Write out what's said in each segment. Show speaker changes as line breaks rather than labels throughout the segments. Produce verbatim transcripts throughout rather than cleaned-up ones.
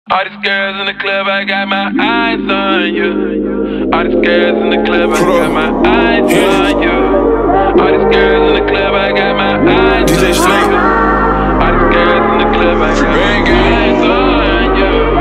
All these girls in the club, I got my eyes on you. All these girls in the club, I got my eyes on you. All these girls in the club, I got my eyes on you. All these girls in the club, I got my eyes on you.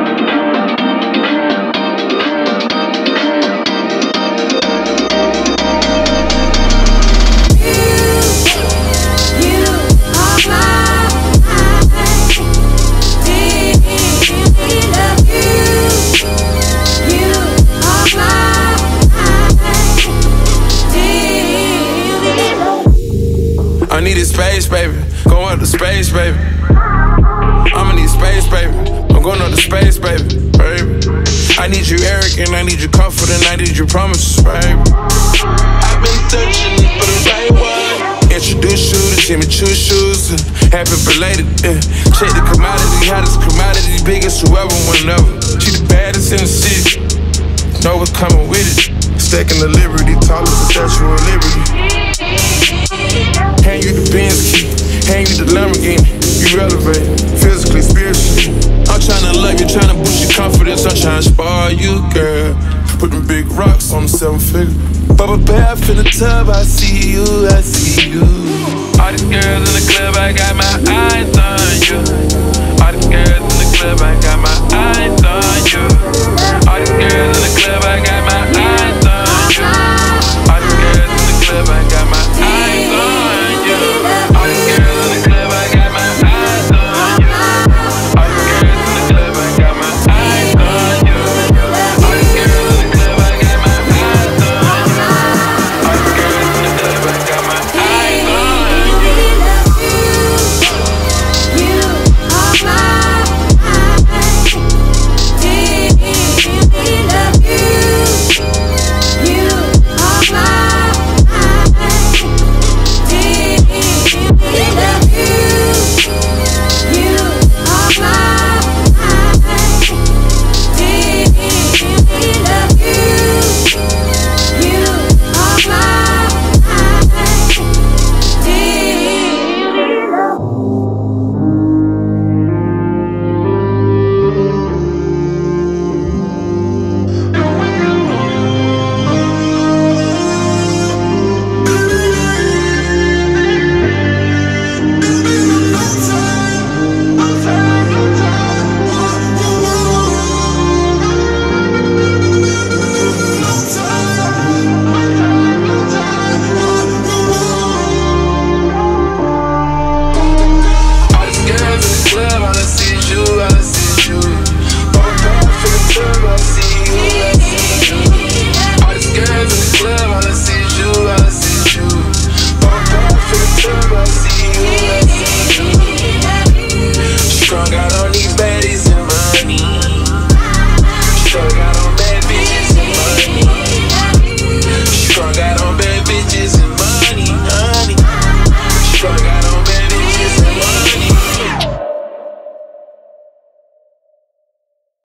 I needed space, baby. Go up to space, baby. I'ma need space, baby. I'm going up to space, baby. Baby. I need you arrogant, I need you confident, I need you promises, baby. I've been searching for the right one. Introduce you to Jimmy Choos shoes. Happy belated, yeah. Check the commodity, hottest commodity, biggest whoever, whenever. She the baddest in the city. Know what's coming with it. Stacking the liberty, tallest the Statue of Liberty. Hand you the Benz key, hand you the Lamborghini. You elevate, physically, spiritually. I'm tryna love you, tryna boost your confidence. I'm tryna spoil you, girl. Put them big rocks on the seven figure. Bubble bath in the tub, I see you, I see you.
All these girls in the club, I got my eyes on you.